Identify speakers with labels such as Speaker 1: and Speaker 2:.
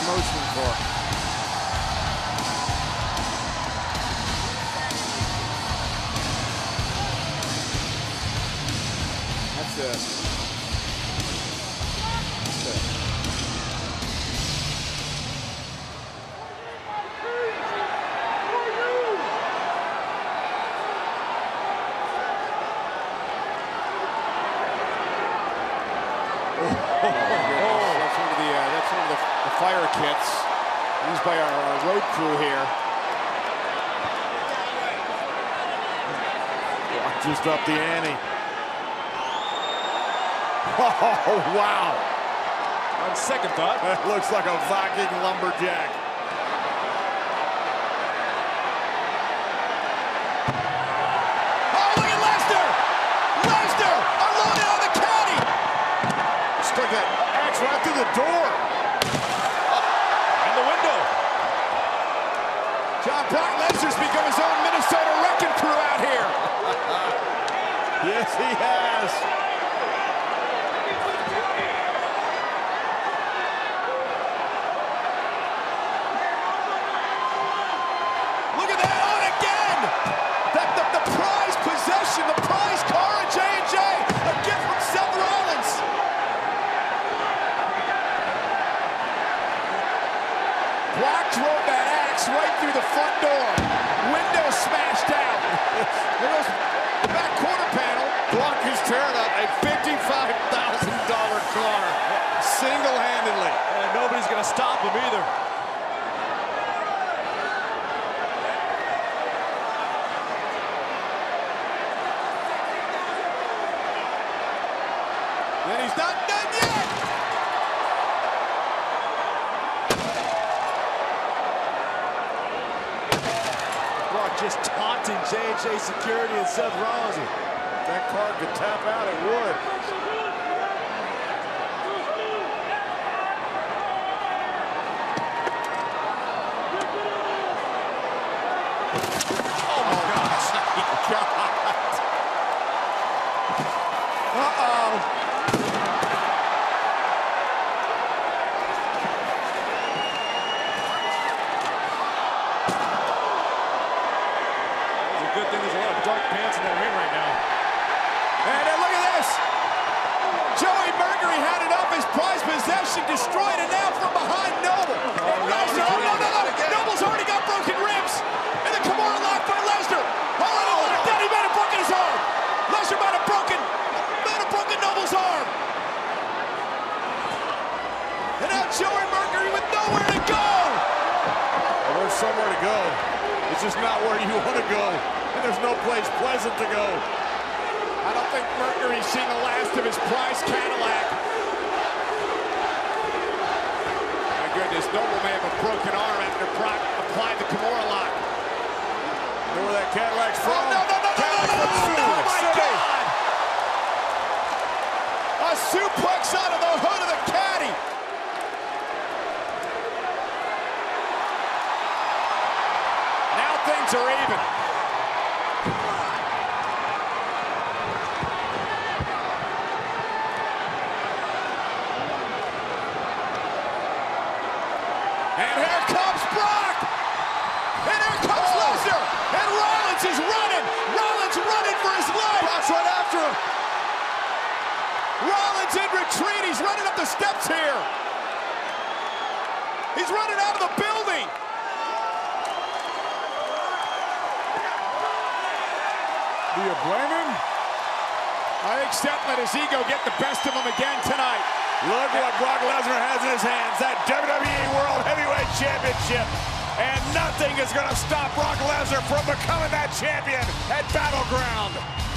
Speaker 1: motioning for. That's it. That's one of the fire kits used by our road crew here.
Speaker 2: Just up the ante. Oh, wow.
Speaker 3: On second thought.
Speaker 2: That looks like a Viking lumberjack.
Speaker 1: Oh, look at Lesnar! Lesnar unloaded on the caddy!
Speaker 2: Stuck that axe right through the door.
Speaker 3: In the window.
Speaker 1: John Brock Lesnar's become his own Minnesota wrecking crew out here.
Speaker 2: Yes, he has.
Speaker 1: Look at that on again! The prize possession, the prize car of J&J, a gift from Seth Rollins. Brock drove that axe right through the front door. Window smashed out. There goes the back quarter panel.
Speaker 2: Brock is tearing up a $55,000 car single-handedly.
Speaker 3: And nobody's going to stop him either.
Speaker 1: And he's not done yet.
Speaker 3: Brock just taunting J&J Security and Seth Rollins.
Speaker 2: If that car could tap out, it would.
Speaker 1: Oh my gosh. Uh-oh.
Speaker 3: It's a good thing there's a lot of dark pants in that ring right now.
Speaker 1: And then look at this. Joey Mercury had it up, his prized possession destroyed, and now from behind Noble. Lesnar, oh no. Noble's already got broken ribs. And the Kimura lock by Lesnar. Oh, then he might have broken his arm. Lesnar might have broken Noble's arm. And now Joey Mercury with nowhere to go.
Speaker 2: Well, there's somewhere to go. It's just not where you want to go. And there's no place pleasant to go.
Speaker 1: I don't think Mercury's seen the last of his prized Cadillac. My goodness, Noble may have a broken arm after Brock applied the Kimura lock.
Speaker 2: Know where that Cadillac's from?
Speaker 1: Oh, no. Oh, my God! A suplex out of the hood of the caddy. Now things are even. And here comes Brock! And here comes Lesnar! And Rollins is running! Rollins running for his life!
Speaker 2: Brock's right after him.
Speaker 1: Rollins in retreat. He's running up the steps here. He's running out of the building.
Speaker 2: Do you blame him?
Speaker 1: I accept let his ego get the best of him again tonight.
Speaker 2: Look what Brock Lesnar has in his hands, that WWE World Heavyweight Championship. And nothing is going to stop Brock Lesnar from becoming that champion at Battleground.